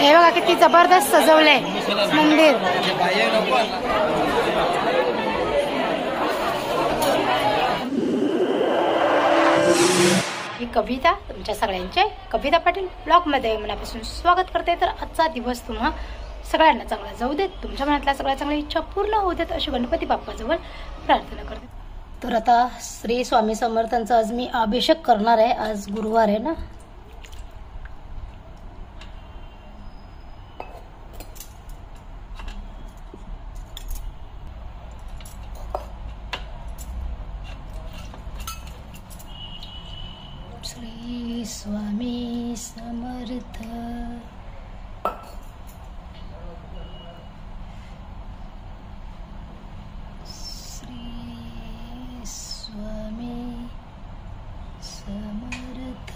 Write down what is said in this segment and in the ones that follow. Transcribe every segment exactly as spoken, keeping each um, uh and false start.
हे बघा किती जबरदस्त सजवलंय मंदिर. मी कविता तुमच्या सगळ्यांचे कविता पाटील ब्लॉगमध्ये मनापासून स्वागत करते. तर आजचा दिवस तुम्हा सगळ्यांना चांगला जाऊ देत, तुमच्या मनातल्या सगळ्या चांगल्या इच्छा पूर्ण होऊ देत अशी गणपती बाप्पाजवळ प्रार्थना करते. तर आता श्री स्वामी समर्थांचा आज मी अभिषेक करणार आहे. आज गुरुवार आहे ना. श्री स्वामी समर्थ. श्री स्वामी समर्थ.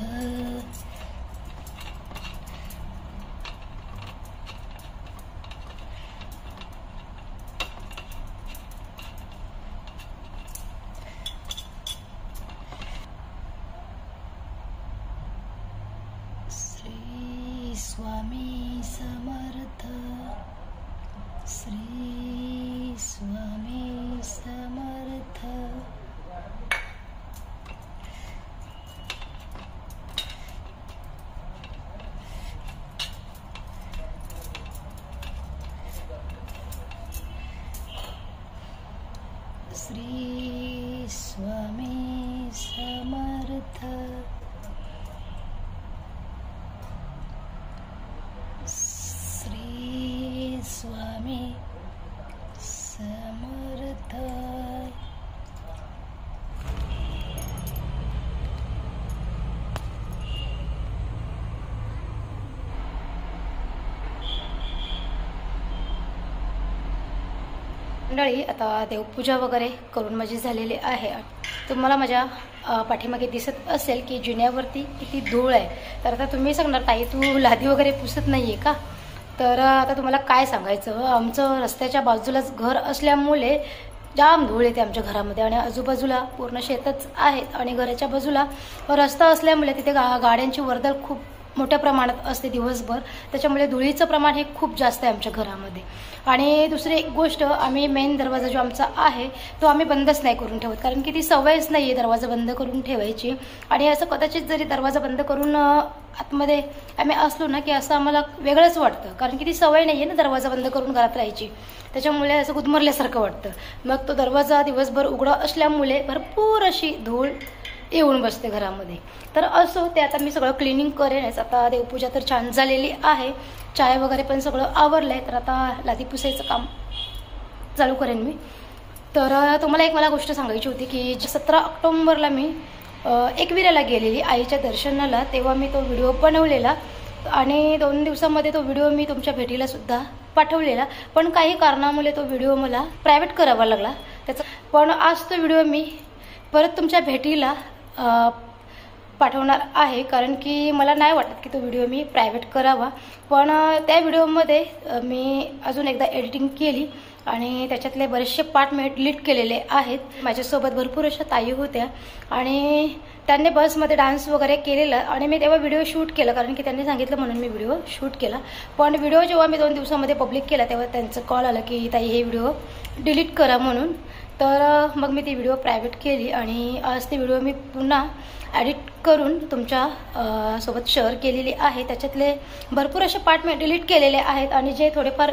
श्री स्वामी समर्थ. श्री स्वामी समर्थ. श्री स्वामी समर्थ. श्री स्वामी समर्थ. मंडळी, आता देवपूजा वगैरे करून माझी झालेली आहे. तुम्हाला माझ्या पाठीमागे दिसत असेल की जिन्यावरती किती धूळ आहे. तर आता तुम्ही सांगणार ताई तू लादी वगैरे पुसत नाही आहे का. तर आता तुम्हाला काय सांगायचं, आमचं रस्त्याच्या बाजूलाच घर असल्यामुळे जाम धूळ येते आमच्या घरामध्ये आणि आजूबाजूला पूर्ण शेतच आहेत आणि घराच्या बाजूला रस्ता असल्यामुळे तिथे गा गाड्यांची वर्दळ खूप मोठ्या प्रमाणात असते दिवसभर. त्याच्यामुळे धुळीचं प्रमाण हे खूप जास्त आहे आमच्या घरामध्ये. आणि दुसरी एक गोष्ट, आम्ही मेन दरवाजा जो आमचा आहे तो आम्ही बंदच नाही करून ठेवत, कारण की ती सवयच नाही आहे दरवाजा बंद करून ठेवायची. आणि असं कदाचित जरी दरवाजा बंद करून आतमध्ये आम्ही असलो ना की असं आम्हाला वेगळंच वाटतं, कारण की ती सवय नाही आहे ना दरवाजा बंद करून घरात राहायची. त्याच्यामुळे असं गुदमरल्यासारखं वाटतं. मग तो दरवाजा दिवसभर उघडा असल्यामुळे भरपूर अशी धूळ येऊन बसते घरामध्ये. तर असो, ते आता मी सगळं क्लिनिंग करेनच. आता देवपूजा तर छान झालेली आहे, चाय वगैरे पण सगळं आवरलं आहे. तर आता लादी पुसायचं काम चालू करेन मी. तर तुम्हाला एक मला गोष्ट सांगायची होती की सतरा ऑक्टोंबरला मी एकविराला गेलेली आईच्या दर्शनाला, तेव्हा मी तो व्हिडिओ बनवलेला आणि दोन दिवसामध्ये तो व्हिडिओ मी तुमच्या भेटीला सुद्धा पाठवलेला. पण काही कारणामुळे तो व्हिडिओ मला प्रायव्हेट करावा लागला त्याचा. पण आज तो व्हिडिओ मी परत तुमच्या भेटीला पाठवणार आहे, कारण की मला नाही वाटत की तो व्हिडिओ मी प्रायव्हेट करावा. पण त्या व्हिडिओमध्ये मी अजून एकदा एडिटिंग केली आणि त्याच्यातले बरेचसे पार्ट मी डिलीट केलेले आहेत. माझ्यासोबत भरपूर अशा ताई होत्या आणि त्यांनी बसमध्ये डान्स वगैरे केलेला आणि मी तेव्हा व्हिडिओ शूट केला, कारण की त्यांनी सांगितलं म्हणून मी व्हिडिओ शूट केला. पण व्हिडिओ जेव्हा मी दोन दिवसामध्ये पब्लिक केला तेव्हा त्यांचं कॉल आला की ताई हे व्हिडिओ डिलीट करा म्हणून. तर मग मी ती व्हिडिओ प्रायव्हेट केली आणि आज ती व्हिडिओ मी पुन्हा एडिट करून तुमच्या सोबत शेअर केलेली आहे. त्याच्यातले भरपूर असे पार्ट मी डिलीट केलेले आहेत आणि जे थोडेफार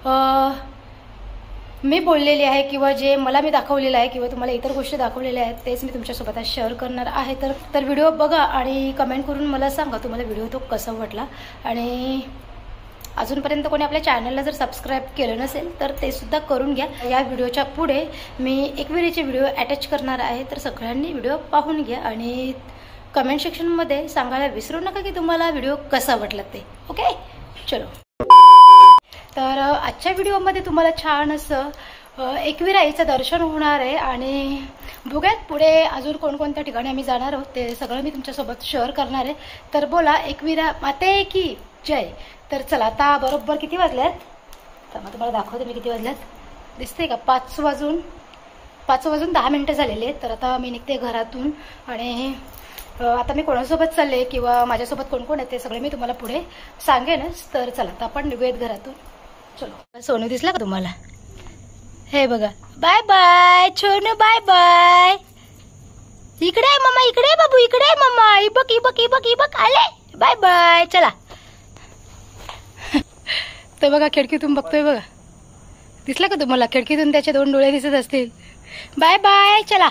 मी बोललेले आहे किंवा जे मला मी दाखवलेलं आहे किंवा तुम्हाला इतर गोष्टी दाखवलेल्या आहेत तेच मी तुमच्यासोबत आज शेअर करणार आहे. तर तर व्हिडिओ बघा आणि कमेंट करून मला सांगा तुम्हाला व्हिडिओ तो कसा वाटला. आणि अजूनपर्यंत कोणी आपल्या चॅनलला जर सबस्क्राईब केलं नसेल तर ते सुद्धा करून घ्या. या व्हिडिओच्या पुढे मी एकविरीचे व्हिडिओ अटॅच करणार आहे, तर सगळ्यांनी व्हिडिओ पाहून घ्या आणि कमेंट सेक्शनमध्ये सांगायला विसरू नका की तुम्हाला व्हिडिओ कसा वाटला ते. ओके, चलो. तर आजच्या व्हिडिओमध्ये तुम्हाला छान असं एकविरा आईचं दर्शन होणार आहे आणि बघूयात पुढे अजून कोणकोणत्या ठिकाणी आम्ही जाणार आहोत ते सगळं मी तुमच्यासोबत शेअर करणार आहे. तर बोला एकविरा माते की जय. तर चला, आता बरोबर किती वाजल्यात तर मग तुम्हाला दाखवते मी किती वाजल्यात. दिसते का? पाच वाजून पाच वाजून दहा मिनटं झालेले आहेत. तर आता मी निघते घरातून आणि आता मी कोणासोबत चालले किंवा माझ्यासोबत कोण कोण आहे ते सगळे मी तुम्हाला पुढे सांगेनच. तर चला आता आपण निघूयात घरातून. चलो. सोनू दिसला का तुम्हाला? हे बघा. Bye bye Chonu, bye bye. इकडे आहे मम्मा, इकडे आहे बाबू, इकडे आहे मम्मा. इबक इबक इबक इबक आले. Bye bye. चला. तर बघा खिडकीतून बघतोय बघा. दिसला का तुम्हाला? खिडकीतून त्याचे दोन डोळे दिसत असतील. Bye bye. चला.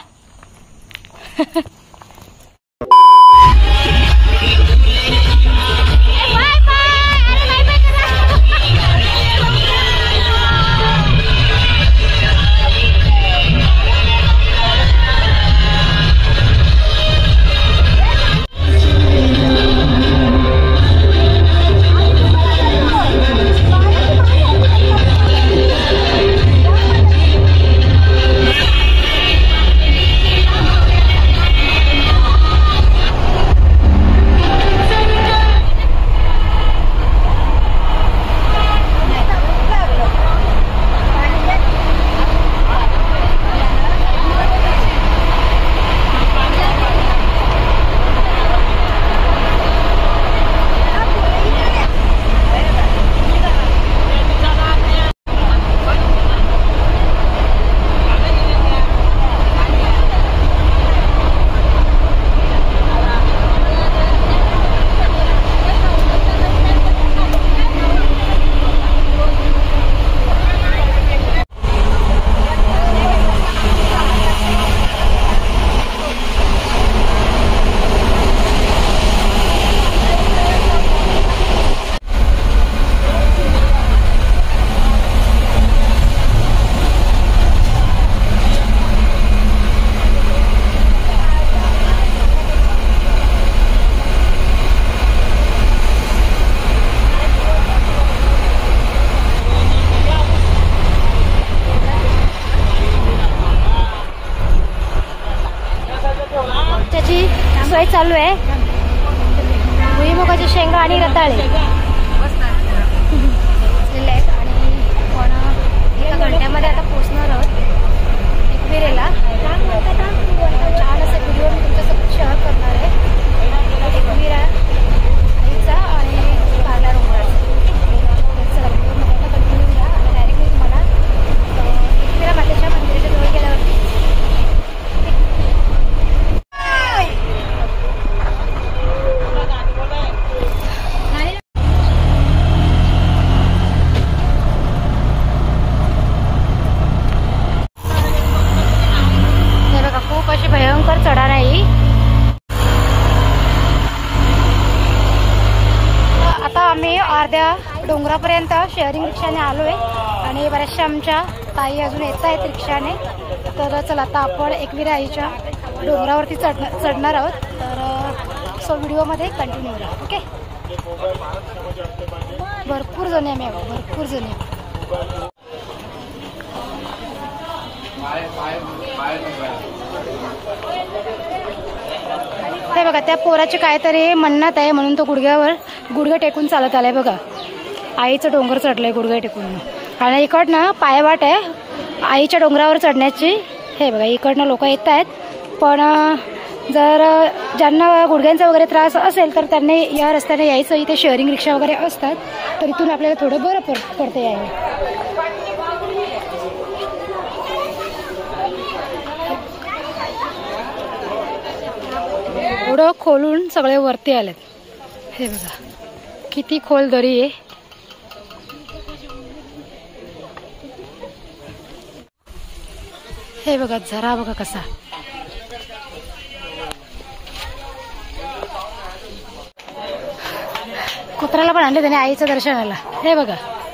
सोय चालू आहे. भुईमुगाची शेंगा आणि रताळे आहेत आणि पण एका घंट्यामध्ये आता पोचणार आहोत एकविरेला. छान असं व्हिडिओ मी तुमच्यासोबत शेअर करणार आहे. एकविरा आईचा आणि कारला डोंगराचा. चला व्हिडिओमध्ये कंटिन्यू घ्या आणि डायरेक्टली तुम्हाला एकविरा मातेच्या मंदिराच्या जवळ गेल्यावरती भयंकर चढा नाही. आता आम्ही अर्ध्या डोंगरापर्यंत शेअरिंग रिक्षाने आलोय आणि बऱ्याचशा आमच्या ताई अजून येत आहेत रिक्षाने. तर चला आता आपण एकविरा आईच्या डोंगरावरती चढ चढणार आहोत. तर सो व्हिडिओमध्ये कंटिन्यू करा. ओके. भरपूर जणी आम्ही आहोत, भरपूर जणी. हे बघा त्या पोराचे काहीतरी म्हणणत आहे म्हणून तो गुडघ्यावर गुडघे टेकून चालत आलाय. बघा आईचं डोंगर चढलंय गुडघे टेकून. आणि इकडनं पायवाट आहे आईच्या डोंगरावर चढण्याची. हे बघा इकडनं लोक येत आहेत. पण जर ज्यांना गुडघ्यांचा वगैरे त्रास असेल तर त्यांनी या रस्त्याने यायचं. इथे शेअरिंग रिक्षा वगैरे असतात तर इथून आपल्याला थोडं बरं पड पडतं यायला. एवढं खोलून सगळे वरती आलेत. हे बघा किती खोल दरी आहे. हे बघा झरा बघा कसा. कुत्राला पण आणले त्याने आईचं दर्शनाला. हे बघा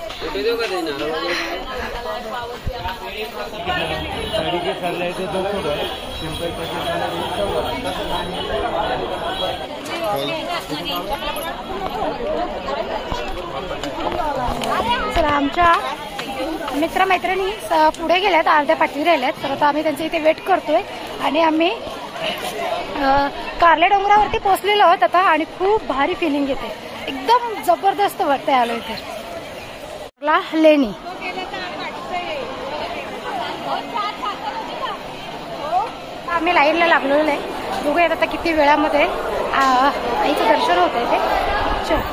चला आमच्या मित्रमैत्रिणी पुढे गेल्यात, अर्ध्या पाठी राहिल्यात. तर आता आम्ही त्यांच्या इथे वेट करतोय आणि आम्ही कारले डोंगरावरती पोहोचलेलो आहोत आता. आणि खूप भारी फिलिंग येते, एकदम जबरदस्त वाटतंय आलो इथे. लेणी आम्ही लाईनला लागलेलो आहे. बघूयात आता किती वेळामध्ये आईचं दर्शन होत आहे ते. चल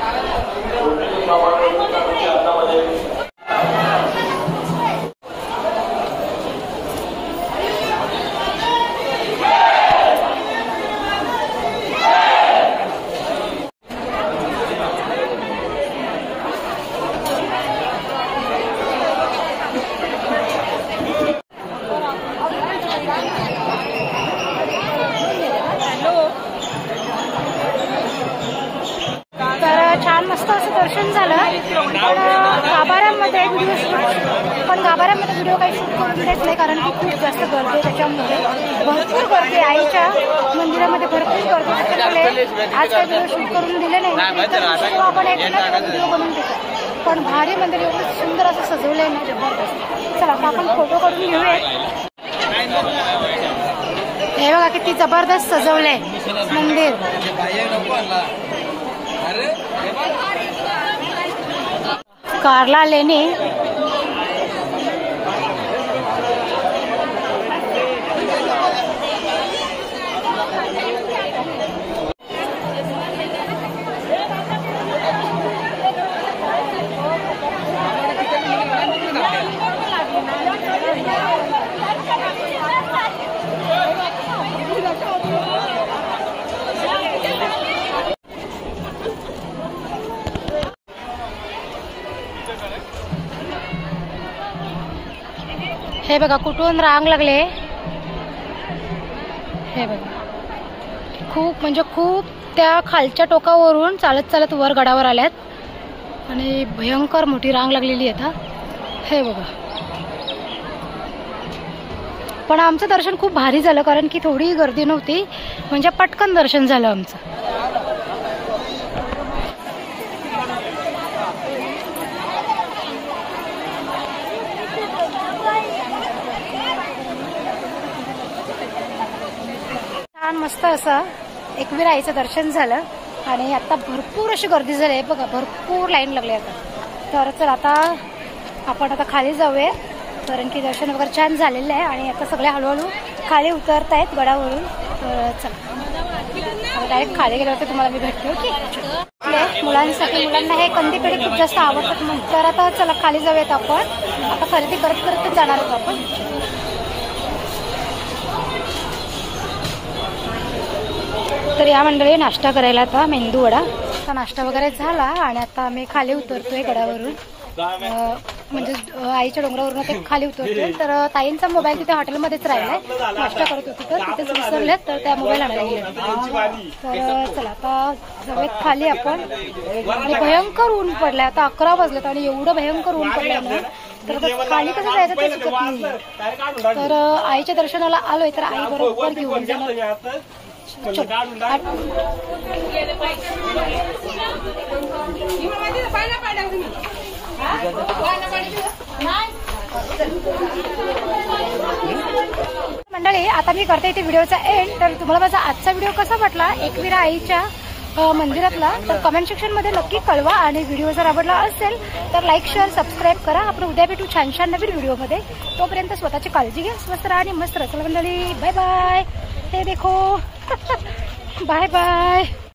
छान मस्त असं दर्शन झालं. पण गाभाऱ्यामध्ये व्हिडिओ शूट पण गाभाऱ्यामध्ये व्हिडिओ काही शूट करून देत नाही कारण की खूप जास्त गर्दी आहे. त्याच्यामुळे भरपूर गर्दी आईच्या मंदिरामध्ये भरपूर गर्दी त्याच्यामुळे आज काही व्हिडिओ शूट करून दिले नाही. आपण एक व्हिडिओ बनवून देतो. पण भारी मंदिर एवढं सुंदर असं सजवलं आहे ना, जबरदस्त. चला आता आपण फोटो काढून घेऊया. हे बघा किती जबरदस्त सजवलंय मंदिर. कारला लेने हे बघा कुठून रांग लागले. हे बघा खूप म्हणजे खूप त्या खालच्या टोकावरून चालत चालत वर गडावर आल्यात आणि भयंकर मोठी रांग लागलेली आहे. हे बघा पण आमचं दर्शन खूप भारी झालं कारण की थोडी गर्दी नव्हती, म्हणजे पटकन दर्शन झालं आमचं. छान मस्त असं एकवीर आईचं दर्शन झालं आणि आता भरपूर अशी गर्दी झाली आहे बघा, भरपूर लाईन लागली आता. तर चल आता आपण आता खाली जाऊया कारण की दर्शन वगैरे छान झालेलं आहे आणि आता सगळे हळूहळू खाली उतरत आहेत गडावरून. तर चला डायरेक्ट खाली गेल्यावरती तुम्हाला मी भेटते. ओके मुलांसाठी मुलांना हे कंदी पेढे खूप जास्त आवडतात म्हणून. तर आता चला खाली जाऊयात आपण. आता खरेदी करत करत जाणार आहोत आपण. तर या मंडळी नाश्ता करायला आता मेंदू वडा. आता नाश्ता वगैरे झाला आणि आता आम्ही खाली उतरतोय गडावरून, म्हणजे आईच्या डोंगरावरून ते खाली उतरतोय. तर ताईंचा मोबाईल तिथे हॉटेलमध्येच राहिलाय, नाश्ता करत होती तर तिथेच विसरलेत, तर त्या मोबाईल आणायला गेले. तर चला आता जाऊयात खाली आपण. आणि भयंकर ऊन पडलाय, आता अकरा वाजलेत आणि एवढं भयंकर ऊन पडलंय ना, तर खाली कसं जायचं ते सुचत नाही. तर आईच्या दर्शनाला आलोय तर आई बरोबर घेऊन जाणार. मंडळी आता मी करते इथे व्हिडिओचा एंड. तर तुम्हाला माझा आजचा व्हिडिओ कसा वाटला एकविरा आईच्या मंदिरातला तर कमेंट सेक्शन मध्ये नक्की कळवा. आणि व्हिडिओ जर आवडला असेल तर लाईक शेअर सबस्क्राईब करा. आपण उद्या भेटू छान छान नवीन व्हिडिओमध्ये. तोपर्यंत स्वतःची काळजी घ्या, स्वस्त राहा आणि मस्त राहा. चला मंडळी बाय बाय. हे देखो बाय बाय.